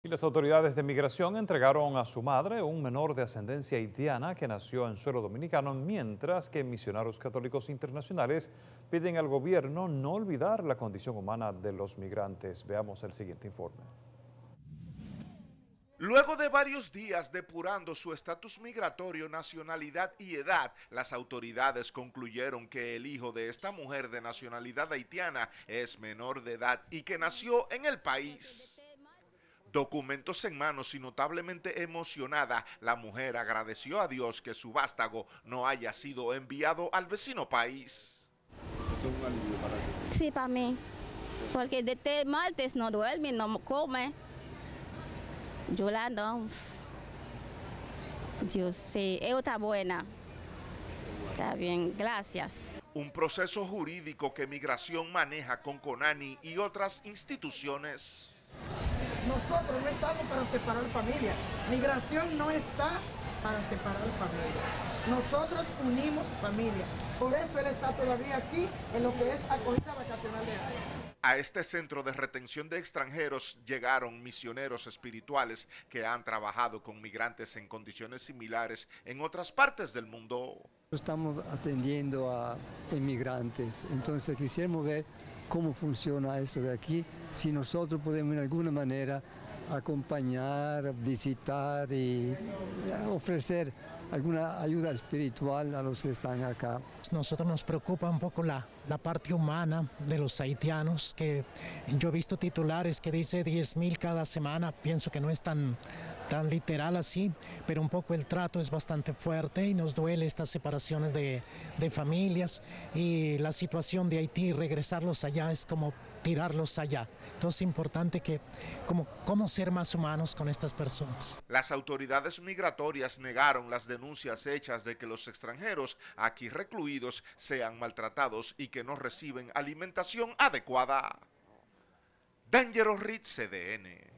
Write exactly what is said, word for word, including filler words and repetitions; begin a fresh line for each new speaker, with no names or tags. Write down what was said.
Y las autoridades de migración entregaron a su madre un menor de ascendencia haitiana que nació en suelo dominicano, mientras que misioneros católicos internacionales piden al gobierno no olvidar la condición humana de los migrantes. Veamos el siguiente informe.
Luego de varios días depurando su estatus migratorio, nacionalidad y edad, las autoridades concluyeron que el hijo de esta mujer de nacionalidad haitiana es menor de edad y que nació en el país. Documentos en manos y notablemente emocionada, la mujer agradeció a Dios que su vástago no haya sido enviado al vecino país.
¿Esto es un alivio para ti?
Sí, para mí, porque desde martes no duerme, no come. Yolanda, yo sé, ella está buena. Está bien, gracias.
Un proceso jurídico que Migración maneja con CONANI y otras instituciones.
Nosotros no estamos para separar familia. Migración no está para separar familia. Nosotros unimos familia. Por eso él está todavía aquí en lo que es acogida vacacional de año.
A este centro de retención de extranjeros llegaron misioneros espirituales que han trabajado con migrantes en condiciones similares en otras partes del mundo.
Estamos atendiendo a inmigrantes, entonces quisiéramos ver cómo funciona eso de aquí, si nosotros podemos de alguna manera acompañar, visitar y ofrecer alguna ayuda espiritual a los que están acá.
Nosotros nos preocupa un poco la, la parte humana de los haitianos, que yo he visto titulares que dice diez mil cada semana, pienso que no es tan, tan literal así, pero un poco el trato es bastante fuerte y nos duele estas separaciones de, de familias y la situación de Haití, regresarlos allá es como tirarlos allá. Entonces es importante que como cómo ser más humanos con estas personas.
Las autoridades migratorias negaron las denuncias hechas de que los extranjeros aquí recluidos sean maltratados y que no reciben alimentación adecuada. Dangerous Reed, C D N.